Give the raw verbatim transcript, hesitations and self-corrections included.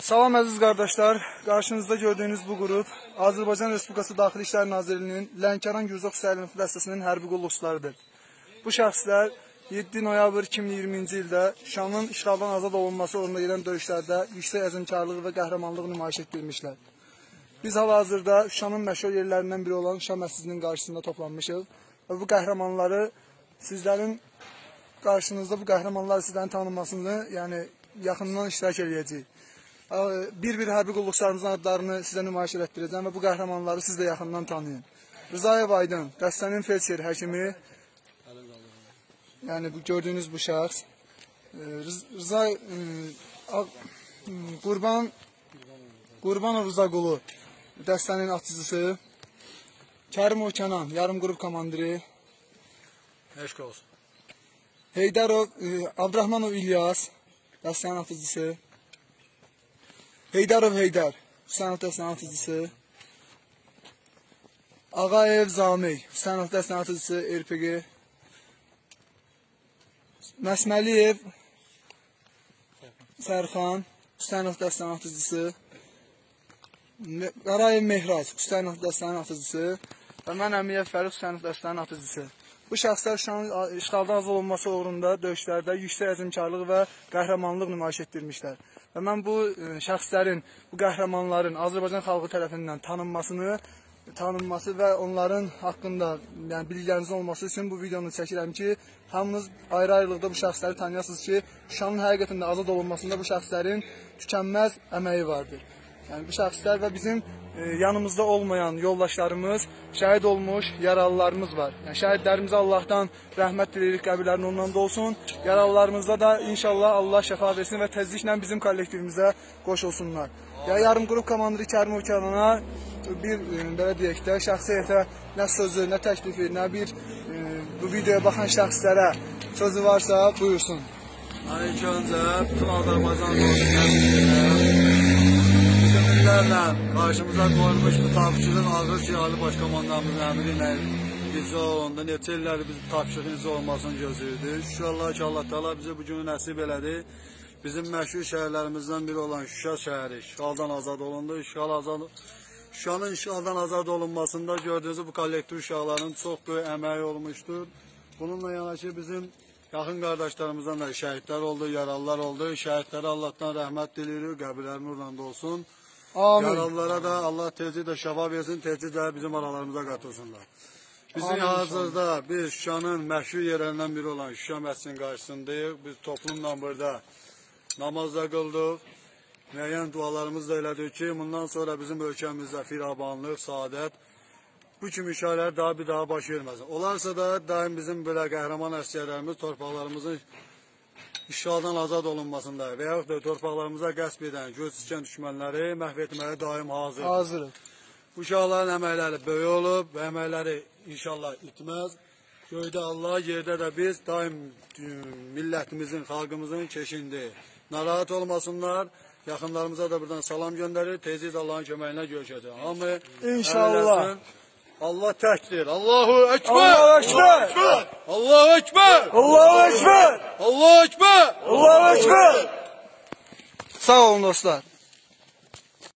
Salam əziz qardaşlar, qarşınızda gördüyünüz bu qrup Azərbaycan Respublikası Daxili İşlər Nazirliyinin Lənkəran Gürcü Xüsusi dəstəsinin hərbi qulluqçularıdır. Bu şəxslər yeddi noyabr iki min iyirminci ildə Şuşanın işğaldan azad olunması uğrunda gedən döyüşlərdə yüksək əzmkarlıq və qəhrəmanlıq nümayiş etdirmişlər. Biz hal-hazırda Şuşanın məşhur yerlərindən biri olan Şuşa məscidinin qarşısında toplanmışıq və bu qəhrəmanları sizlərin qarşınızda bu qəhrəmanlar sizlərin tanınmasını, yəni yaxından iştirak edəcəyik. Bir-bir hərbi qulluqçularımızın adlarını sizə nümayiş etdirəcəm və bu qəhrəmanları siz də yaxından tanıyın. Rızayev Aydın, dəstənin felçer həkimi, yəni bu gördüyünüz bu şəxs. Rıza Qurban Qurbanov Rızaqulu, dəstənin atıcısı. Kərimov Kənan, yarım qrup komandiri. Eşq olsun. Heydərov Abdurrahmanov İlyas, dəstənin atıcısı. Heydərov Heydər, Hüseynov dəstənin atıcısı. Ağayev Zamey, Hüseynov dəstənin atıcısı, R P G. Məsməliyev Sərxan, Hüseynov dəstənin atıcısı. Qarayev Mehraz, Hüseynov dəstənin atıcısı. Və mən Əmiyev Fərid, Hüseynov dəstənin atıcısı. Bu şəxslər Şuşanın işğaldan azad olunması uğrunda döyüşlərdə yüksək əzmkarlıq və qəhrəmanlıq nümayiş etdirmişlər. Və mən bu şəxslərin, bu qəhrəmanların Azərbaycan xalqı tərəfindən tanınmasını, tanınması və onların haqqında yəni bilgilərinizin olması üçün bu videonu çəkirəm ki, hamınız ayrı-ayrılıqda bu şəxsləri tanıyasınız ki, Şuşanın həqiqətində azad olunmasında bu şəxslərin tükənməz əməyi vardır. Yəni bu şəxslər və bizim yanımızda olmayan yoldaşlarımız, şəhid olmuş yaralılarımız var. Yəni şəhidlərimizə Allahdan rəhmət diləyirik, qəbirlərin ondan da olsun. Yaralılarımızda da inşallah Allah şəfa versin və təzyiqlə bizim kollektivimizə qoşulsunlar. Ya yarım qrup komandiri Kərimov Kənana bir belə deyək də şəxsiyyətə nə sözü, nə təklifi, nə bir bu videoya baxan şəxslərə sözü varsa buyursun. Mən ilk öncə bütün Azərbaycan dostlarına Bizimlərlə qarşımıza qoyulmuş bu tapşırıq ağır ki, Ali Başkomandanımızın əmri ilə icra olundu. Neçə illəri biz bu tapşırığın icra olmasını gözləyirdik. Şükürlər ki, Allah Teala bizə bu günü nəsib elədi. Bizim məşhur şəhərlərimizdən biri olan Şuşa şəhəri işğaldan azad olundu. İşğal azad, Şuşanın işğaldan azad olunmasında gördüyünüz bu kollektiv uşaqların çox böyük əməyi olmuşdur. Bununla yanaşı bizim yaxın qardaşlarımızdan da şəhidlər oldu, yaralılar oldu. Şəhidlərə Allahdan rəhmət diləyirik, qəbirlərin nurunda olsun. Amin. Yaralılara da Allah tezliklə şəfa versin, tezliklə bizim aralarımıza qatılsınlar. Bizim hazırda biz Şuşanın məşhur yerlərindən biri olan Şuşa məscidinin qarşısındayıq. Biz toplumla burada namazda qıldıq. Müəyyən dualarımız da elədik ki, bundan sonra bizim ölkəmizdə firavanlıq, saadət, bu kimi işarələr daha bir daha baş verməsin. Olarsa da daim bizim belə qəhrəman əsgərlərimiz torpaqlarımızın işğaldan azad olunmasında və yaxud da torpaqlarımıza qəsb edən, göz sıçan düşmənləri məhv etməyə daim hazırdır. Hazırıq. Bu uşaqların əməkləri böyük olub və əməkləri inşallah itməz. Göydə Allah, yerdə də biz daim millətimizin, xalqımızın keşindi. Narahat olmasınlar. Yaxınlarımıza da buradan salam göndərir. Tezliklə Allahın köməyinə görüşəcək. Hamı İnşallah. Allah təkdir. Allahu Ekber. Allahu Ekber. Allahu Ekber. Allahu Ekber. Allahu Ekber. Allahu Ekber. Sağ olun dostlar.